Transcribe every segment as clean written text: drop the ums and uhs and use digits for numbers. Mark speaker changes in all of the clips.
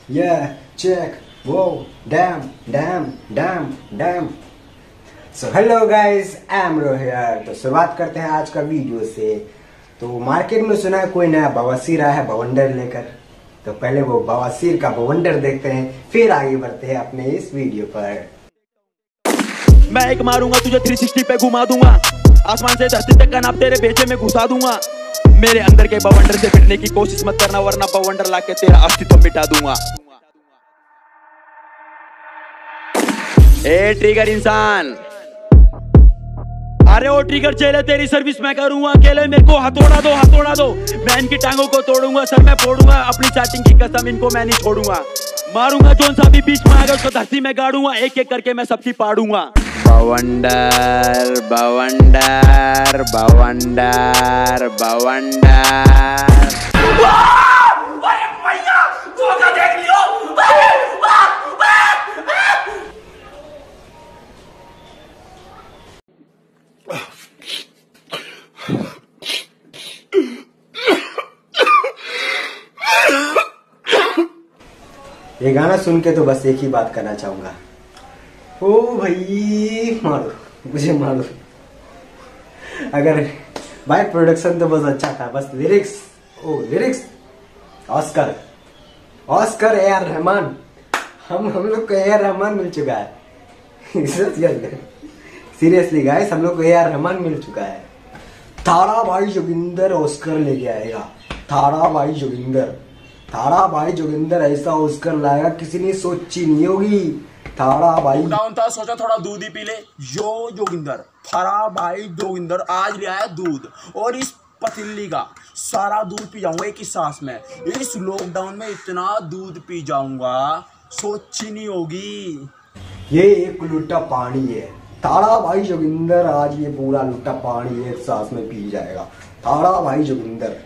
Speaker 1: Yeah, check. Whoa, damn, damn, damn, damn. So hello guys, I'm Rohit. तो शुरुआत करते हैं आज का वीडियो से। तो मार्केट में सुना है कोई नया बवासीर आया है बवंडर लेकर। तो पहले वो बवासीर का बवंडर देखते हैं, फिर आगे बढ़ते हैं अपने इस वीडियो पर।
Speaker 2: मैं एक मारूंगा तुझे 360 पे घुमा दूंगा, आसमान से धरती तक का नाप तेरे भेजे में घुसा दूंगा। मेरे अंदर के बवंडर से भिड़ने की कोशिश मत करना, वरना बवंडर लाके तेरा अस्तित्व मिटा दूंगा। ए ट्रिगर इंसान, अरे ओ ट्रिगर चले तेरी सर्विस मैं करूंगा अकेले। मेरे को हथौड़ा दो, मैं इनकी टांगों को तोड़ूंगा, सर मैं फोड़ूंगा, अपनी चाटिंग की कसम इनको मैं नहीं छोड़ूंगा। मारूंगा जोन सा भी बीच में आएगा उसको धरती में गाड़ूंगा, एक एक करके मैं सबकी पाड़ूंगा। बवंडर बवंडर बवंडर बवंडर।
Speaker 1: ये गाना सुन के तो बस एक ही बात करना चाहूंगा, ओ भाई मारो, मुझे मारो। अगर भाई प्रोडक्शन तो बस अच्छा था, बस lyrics Oscar A R Rahman. हम लोग को ए आर रहमान मिल चुका है। सीरियसली गाइस, हम लोग को ए आर रहमान मिल चुका है। थाड़ा भाई जोगिंदर ऑस्कर लेके आएगा। थाड़ा भाई जोगिंदर ऐसा ऑस्कर लाएगा किसी ने सोची नहीं होगी। थाड़ा भाई
Speaker 3: डाउन था, सोचा थोड़ा दूध ही पी ले। जोगिंदर, थाड़ा भाई जोगिंदर आज लिया है दूध, और इस पतीली का सारा दूध पी जाऊंगा एक ही सांस में। इस लॉकडाउन में इतना दूध पी जाऊंगा सोची नहीं होगी।
Speaker 1: ये एक लुट्टा पानी है। थाड़ा भाई जोगिंदर आज ये पूरा लुट्टा पानी एक सांस में पी जाएगा। थाड़ा भाई जोगिंदर,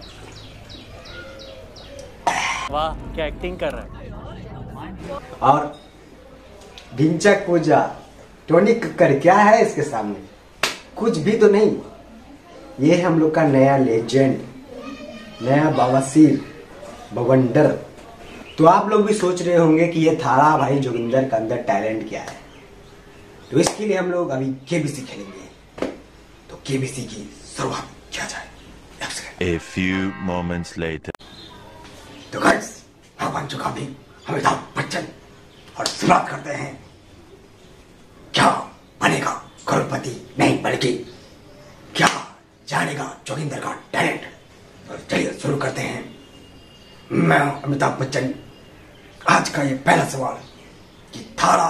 Speaker 4: वाह क्या एक्टिंग कर रहा है।
Speaker 1: और ढिंचक पूजा टोनी कक्कर क्या है इसके सामने, कुछ भी तो नहीं। ये हम लोग का नया लेजेंड, नया बवासीर बवंडर। तो आप लोग भी सोच रहे होंगे कि ये थाड़ा भाई जोगिंदर का अंदर टैलेंट क्या है। तो इसके लिए हम लोग अभी केबीसी खेलेंगे। तो केबीसी की शुरुआत किया जाए।
Speaker 5: A few moments later.
Speaker 1: तो गाइस, मैं बन चुका भी अमिताभ बच्चन, और शुरुआत करते हैं। क्या बनेगा करोड़पति नहीं, बल्कि क्या जानेगा जोगिंदर का टैलेंट। तो चलिए शुरू करते हैं। मैं अमिताभ बच्चन। आज का ये पहला सवाल कि थाड़ा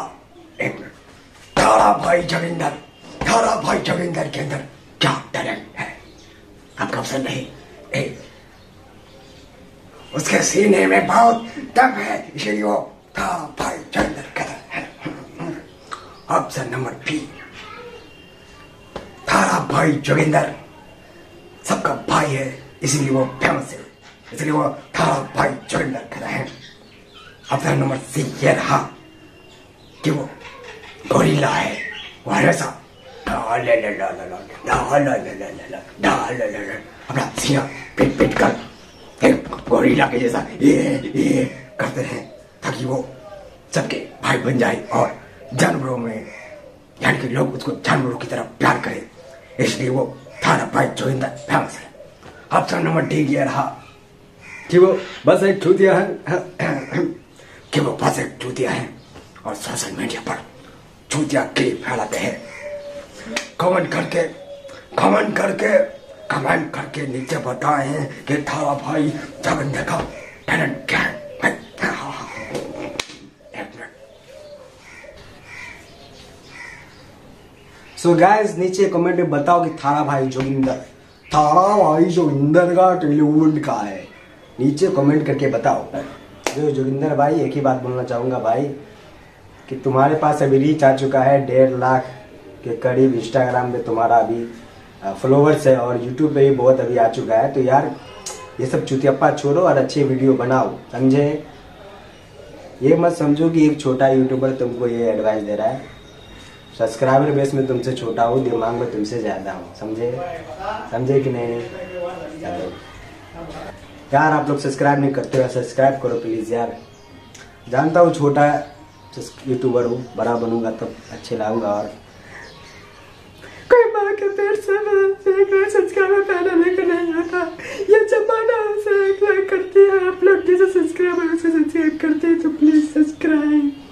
Speaker 1: भाई जोगिंदर के अंदर क्या टैलेंट है। आपका ऑप्शन नहीं, ए उसके सीने में बहुत दम है, इसलिए वो थाड़ा भाई जोगिंदर कहता है। ऑप्शन नंबर बी, थाड़ा भाई जोगिंदर सबका भाई है, इसलिए वो फेमस है, इसलिए वो थाड़ा भाई जोगिंदर कहता है। ऑप्शन नंबर सी ये रहा कि वो गोरिल्ला है, वो हमेशा अपना सीना पीट कर गोरिल्ला के जैसा ये करते हैं, ताकि वो सबके भाई बन जाए और जानवरों में, यानी कि लोग उसको जानवरों की तरह प्यार करें, इसलिए वो थाड़ा भाई जोगिंदर फेमस है। ऑप्शन नंबर डी ये रहा कि वो बस एक चूतिया है, और सोशल मीडिया पर चूतिया क्लिप फैलाते हैं। कमेंट करके नीचे बताएं कि थाड़ा भाई जोगिंदर का टैलेंट क्या है। सो गाइस, नीचे कमेंट में बताओ कि थाड़ा भाई जोगिंदर का टैलेंट का है। नीचे कमेंट करके बताओ। जो जोगिंदर भाई, एक ही बात बोलना चाहूंगा भाई, कि तुम्हारे पास अभी रीच आ चुका है 1.5 लाख के करीब। इंस्टाग्राम पे तुम्हारा अभी फॉलोवर्स है, और यूट्यूब पे भी बहुत अभी आ चुका है। तो यार ये सब चुतियप्पा छोड़ो और अच्छे वीडियो बनाओ, समझे। ये मत समझो कि एक छोटा यूट्यूबर तुमको ये एडवाइस दे रहा है। सब्सक्राइबर बेस में तुमसे छोटा हूँ, दिमाग में तुमसे ज़्यादा हूँ, समझे कि नहीं। यार आप लोग सब्सक्राइब नहीं करते हो, सब्सक्राइब करो प्लीज़ यार। जानता हूँ छोटा यूट्यूबर हूँ, बड़ा बनूंगा तब अच्छे लाऊंगा। और कोई माँ के पेट से सब्सक्राइबर पैदा लेकर नहीं आता, ये जमाना से लाइक करती है आप लोग, जिसे सब्सक्राइब करते हैं तो प्लीज सब्सक्राइब।